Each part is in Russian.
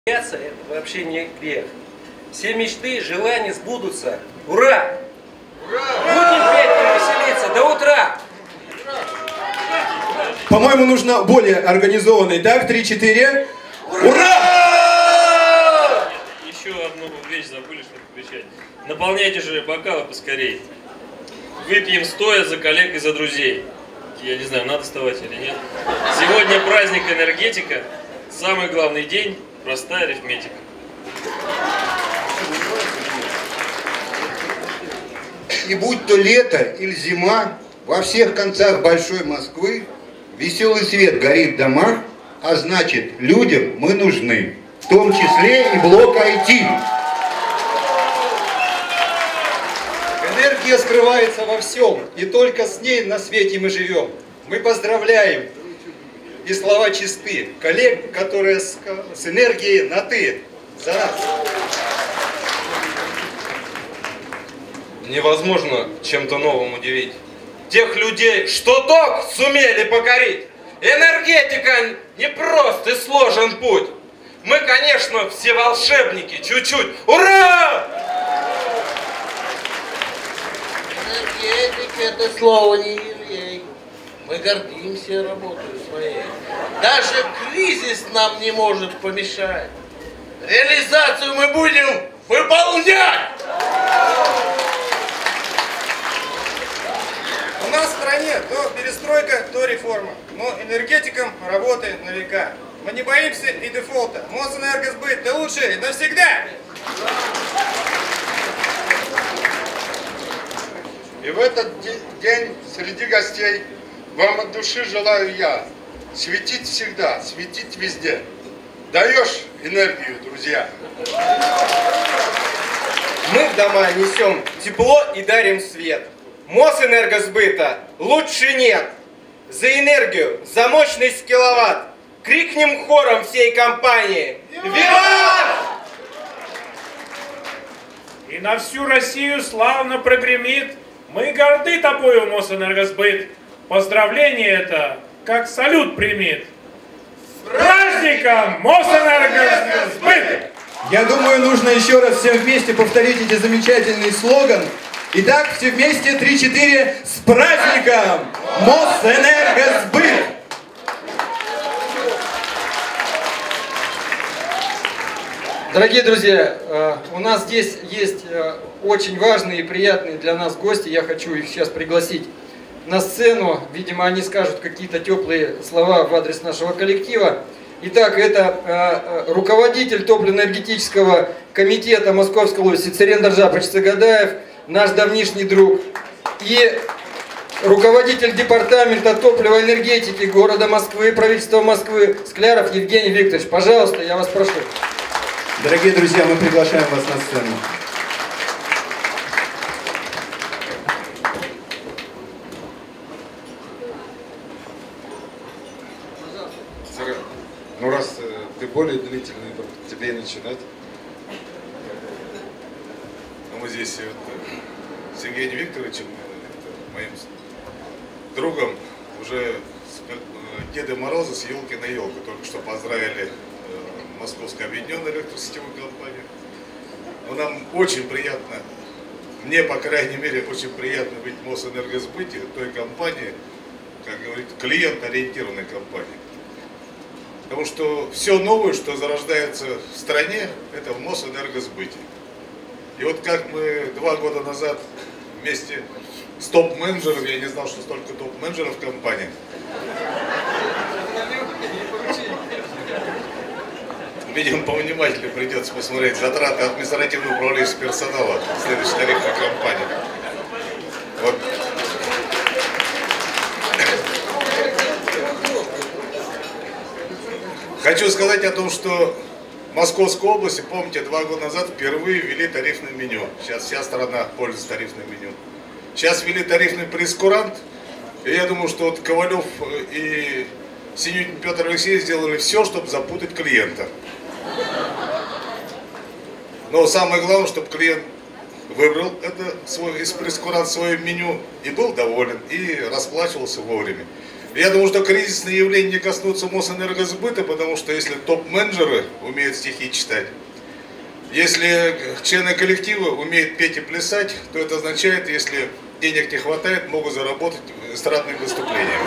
Бояться — это вообще не грех. Все мечты, желания сбудутся. Ура! Ура! Будем петь и веселиться до утра! По-моему, нужно более организованный. Так, 3-4. Ура! Еще одну вещь забыли, что кричать. Наполняйте же бокалы поскорей. Выпьем стоя за коллег и за друзей. Я не знаю, надо вставать или нет. Сегодня праздник энергетика. Самый главный день — простая арифметика. И будь то лето или зима, во всех концах большой Москвы веселый свет горит в домах, а значит, людям мы нужны, в том числе и блок IT. Энергия скрывается во всем, и только с ней на свете мы живем. Мы поздравляем, и слова чисты, коллег, которые с энергией на «ты». За нас! Невозможно чем-то новым удивить тех людей, что ток сумели покорить. Энергетика не прост и сложен путь. Мы, конечно, все волшебники, чуть-чуть. Ура! Энергетика — это слово не еврей. Мы гордимся работой своей. Даже кризис нам не может помешать. Реализацию мы будем выполнять! У нас в стране то перестройка, то реформа. Но энергетикам работает на века. Мы не боимся и дефолта. Мосэнергосбыт, ты лучший навсегда! И в этот день среди гостей вам от души желаю я светить всегда, светить везде. Даешь энергию, друзья. Мы в дома несем тепло и дарим свет. Мосэнергосбыта лучше нет. За энергию, за мощность киловатт. Крикнем хором всей компании. Виват! И на всю Россию славно прогремит. Мы горды тобою, Мосэнергосбыт. Поздравление это, как салют примет. С праздником, Мосэнергосбыт! Я думаю, нужно еще раз всем вместе повторить эти замечательный слоган. Итак, все вместе, 3-4, с праздником! Мосэнергосбыт! Дорогие друзья, у нас здесь есть очень важные и приятные для нас гости. Я хочу их сейчас пригласить на сцену. Видимо, они скажут какие-то теплые слова в адрес нашего коллектива. Итак, это руководитель топливно-энергетического комитета Московской области Царен Даржапыч Сагадаев, наш давнишний друг, и руководитель департамента топливо-энергетики города Москвы, правительства Москвы Скляров Евгений Викторович. Пожалуйста, я вас прошу. Дорогие друзья, мы приглашаем вас на сцену. Ну раз ты более длительный, тебе и начинать. Мы здесь с Евгением Викторовичем, моим другом, уже с Деда Мороза с елки на елку только что поздравили Московскую объединенную электросетевую компанию. Но нам очень приятно, мне, по крайней мере, очень приятно быть в Мосэнергосбыте, той компании, как говорит, клиент-ориентированной компании. Потому что все новое, что зарождается в стране, это в Мосэнергосбыте. И вот как мы 2 года назад вместе с топ-менеджером, я не знал, что столько топ-менеджеров в компании. Видимо, повнимательнее придется посмотреть затраты административного управленческого персонала следующей тарифной компании. Вот. Хочу сказать о том, что в Московской области, помните, 2 года назад впервые ввели тарифное меню. Сейчас вся страна пользуется тарифным меню. Сейчас ввели тарифный прейскурант. И я думаю, что вот Ковалев и Синютин Петр Алексеевич сделали все, чтобы запутать клиента. Но самое главное, чтобы клиент выбрал это из прейскуранта свое меню и был доволен, и расплачивался вовремя. Я думаю, что кризисные явления не коснутся Мосэнергосбыта, потому что если топ-менеджеры умеют стихи читать, если члены коллектива умеют петь и плясать, то это означает, если денег не хватает, могут заработать эстрадными выступлениями.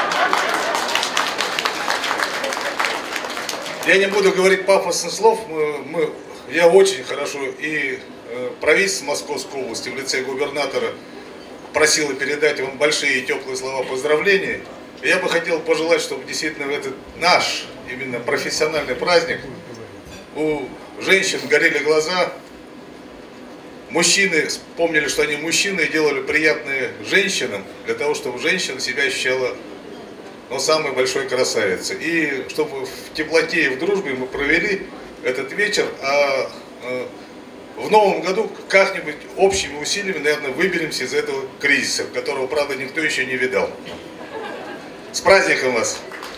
Я не буду говорить пафосных слов, я очень хорошо и правительство Московской области в лице губернатора просила передать вам большие и теплые слова поздравления. Я бы хотел пожелать, чтобы действительно в этот наш именно профессиональный праздник у женщин горели глаза, мужчины вспомнили, что они мужчины, и делали приятные женщинам, для того, чтобы женщина себя ощущала самой большой красавицей. И чтобы в теплоте и в дружбе мы провели этот вечер, а в новом году как-нибудь общими усилиями, наверное, выберемся из этого кризиса, которого, правда, никто еще не видал. С праздником вас!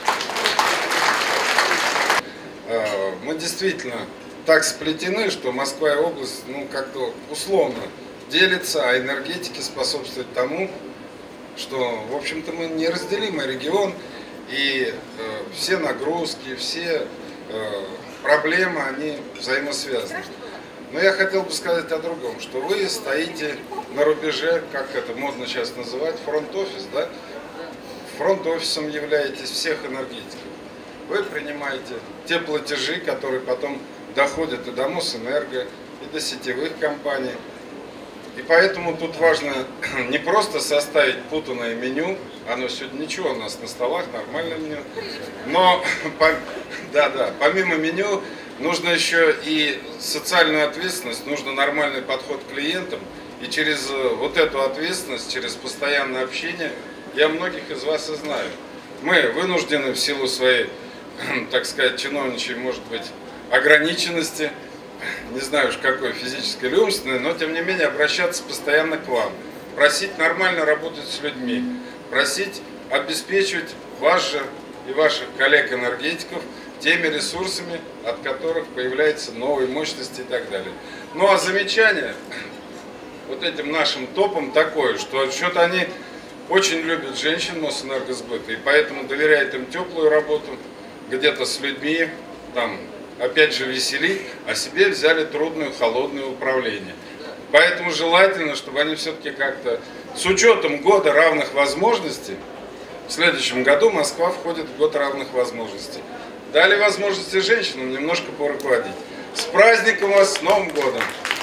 Мы действительно так сплетены, что Москва и область, как-то условно делятся, а энергетики способствуют тому, что, в общем-то, мы неразделимый регион, и все нагрузки, все проблемы, они взаимосвязаны. Но я хотел бы сказать о другом, что вы стоите на рубеже, как это модно сейчас называть, фронт-офис, да? Фронт-офисом являетесь всех энергетиков. Вы принимаете те платежи, которые потом доходят и до Мосэнерго, и до сетевых компаний. И поэтому тут важно не просто составить путанное меню, оно сегодня ничего у нас на столах, нормальное меню, но помимо меню нужно еще и социальную ответственность, нужно нормальный подход к клиентам, и через вот эту ответственность, через постоянное общение, я многих из вас и знаю. Мы вынуждены в силу своей, так сказать, чиновничьей, может быть, ограниченности, не знаю уж какой, физической или умственной, но тем не менее обращаться постоянно к вам, просить нормально работать с людьми, просить обеспечивать вас же и ваших коллег-энергетиков теми ресурсами, от которых появляются новые мощности и так далее. Ну а замечание вот этим нашим топом такое, что что-то они очень любят женщин Мосэнергосбыта, и поэтому доверяют им теплую работу, где-то с людьми, там, опять же, веселить, а себе взяли трудное, холодное управление. Поэтому желательно, чтобы они все-таки как-то, с учетом года равных возможностей, в следующем году Москва входит в год равных возможностей, дали возможности женщинам немножко поруководить. С праздником вас, с Новым годом!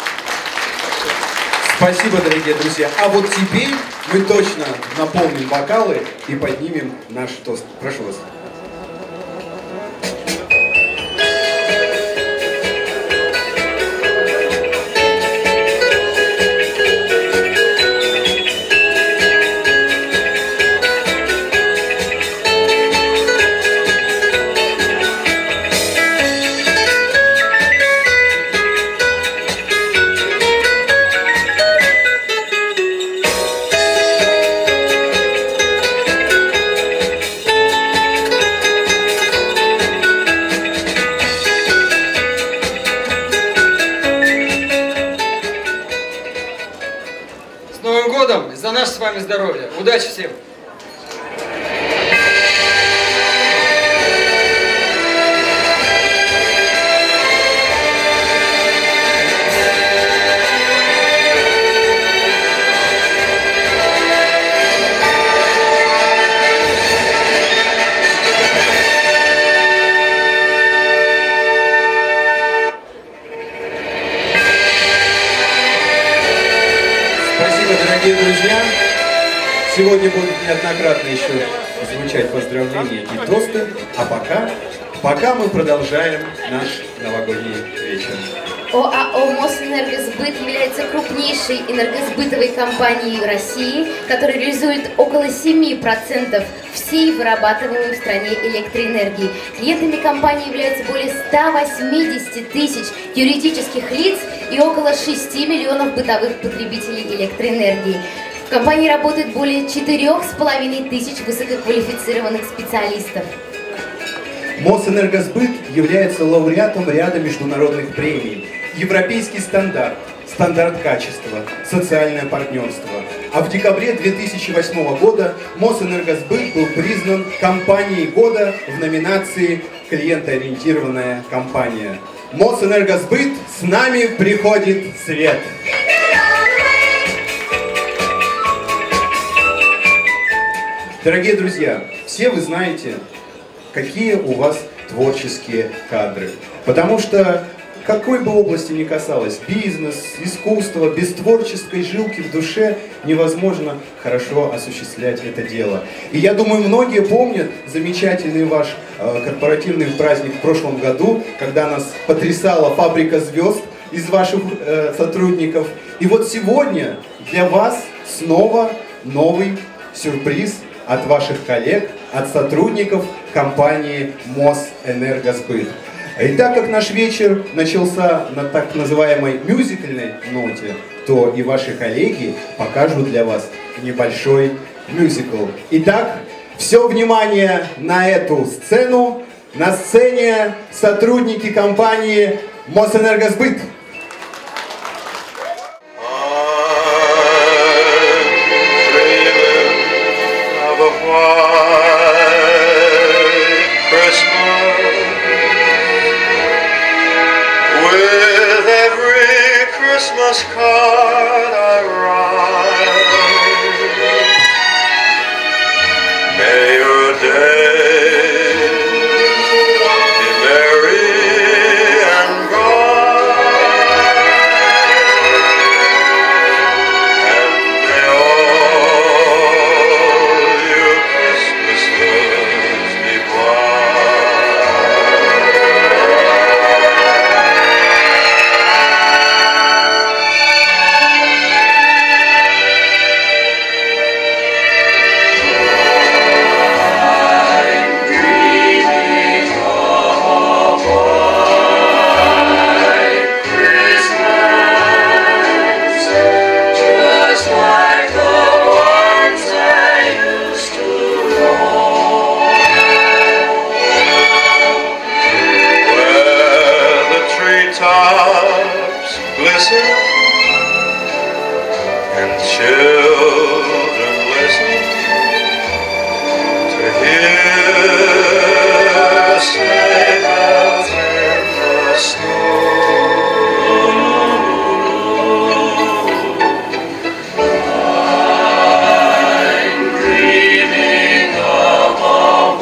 Спасибо, дорогие друзья. А вот теперь мы точно наполним бокалы и поднимем наш тост. Прошу вас. За наше с вами здоровье. Удачи всем! Дорогие друзья, сегодня будут неоднократно еще звучать поздравления и тосты, а пока мы продолжаем наш новогодний вечер. ОАО «Мосэнергосбыт» является крупнейшей энергосбытовой компанией России, которая реализует около 7% всей вырабатываемой в стране электроэнергии. Клиентами компании являются более 180 тысяч юридических лиц и около 6 миллионов бытовых потребителей электроэнергии. В компании работает более 4,5 тысяч высококвалифицированных специалистов. Мосэнергосбыт является лауреатом ряда международных премий. Европейский стандарт, стандарт качества, социальное партнерство, а в декабре 2008 года Мосэнергосбыт был признан компанией года в номинации «Клиентоориентированная компания». Мосэнергосбыт, с нами приходит свет. Дорогие друзья, все вы знаете, какие у вас творческие кадры. Потому что, какой бы области ни касалось, бизнес, искусство, без творческой жилки в душе невозможно хорошо осуществлять это дело. И я думаю, многие помнят замечательный ваш корпоративный праздник в прошлом году, когда нас потрясала фабрика звезд из ваших сотрудников. И вот сегодня для вас снова новый сюрприз от ваших коллег, от сотрудников компании Мосэнергосбыт. И так как наш вечер начался на так называемой мюзикальной ноте, то и ваши коллеги покажут для вас небольшой мюзикл. Итак, все внимание на эту сцену. На сцене сотрудники компании Мосэнергосбыт. Christmas card I write. May your days be merry and bright, and may all your Christmases be tops glisten and children listen to hear sleigh bells in the snow. I'm dreaming of a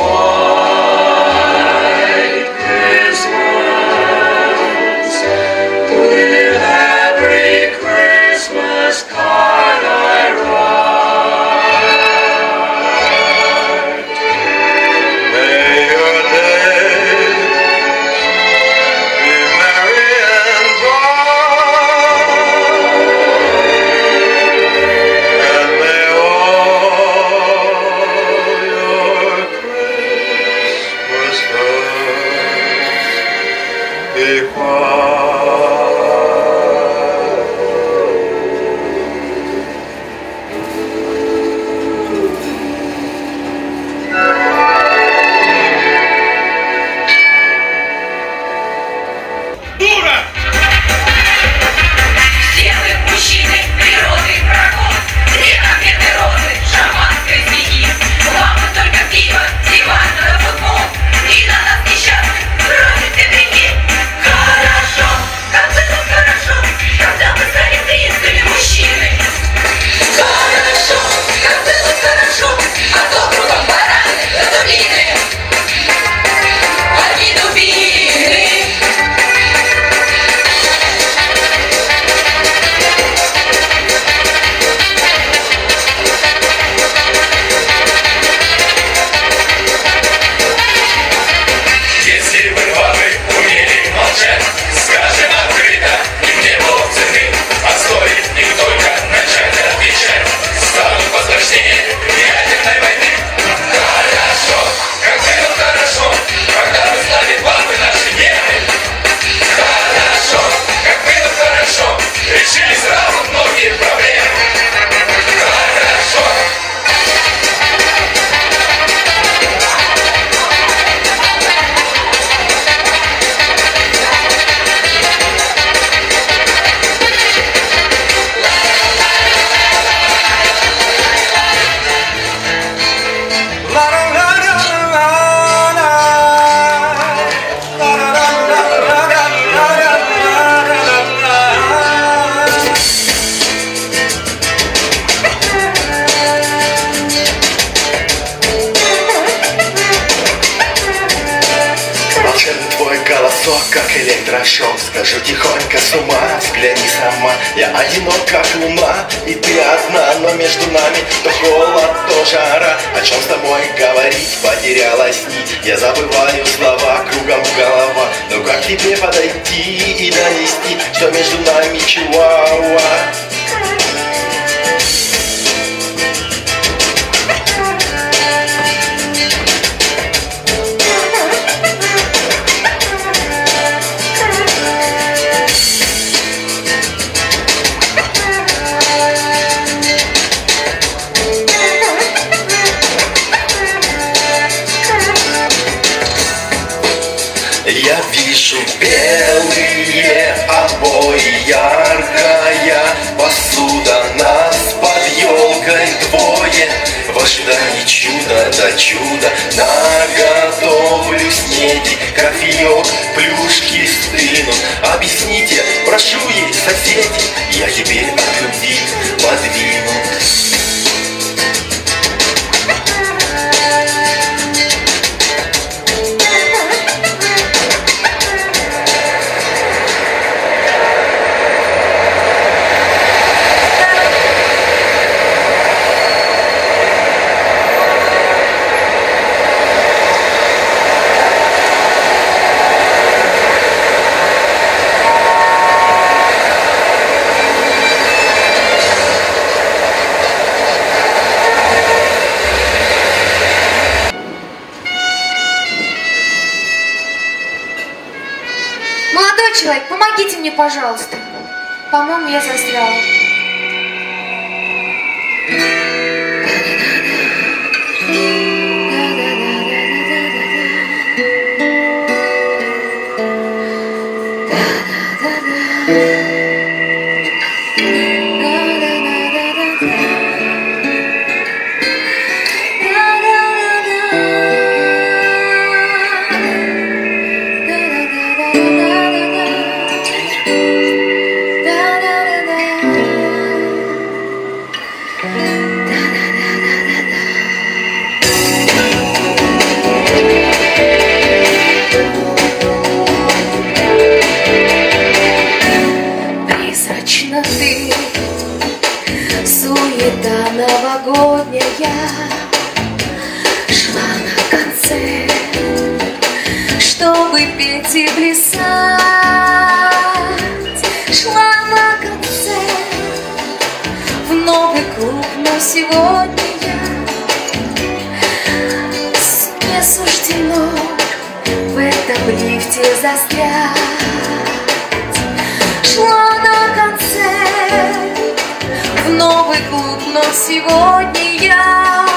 white Christmas with every Christmas card I write. May your days be merry and bright, and may all your Christmases be white. Все вы мужчины, природы, врагов, цветометы розы, шампанской свиньи. Вам бы только пиво, диван да футбол, и на нас несчастных бросите грехи. Хорошо, прошел, скажу тихонько с ума. Взгляни сама, я одинок как луна, и ты одна, но между нами то холод, то жара. О чем с тобой говорить, потерялась нить. Я забываю слова, кругом голова. Ну как тебе подойти и донести, что между нами чуауа? Я вижу белые обои, яркая посуда, нас под елкой двое. В ожидании чуда до чуда наготовлю снеди, кофеек, плюшки стынут. Объясните, прошу ей, соседи, я теперь от любви подвинут. Молодой человек, помогите мне, пожалуйста. По-моему, я застряла. Призрачно ты, суета новогодняя, шла на концерт, чтобы петь и плясать. Шла на концерт в новый клуб, но сегодня не суждено в этом лифте застрять. Шла на концерт в новый клуб, но сегодня я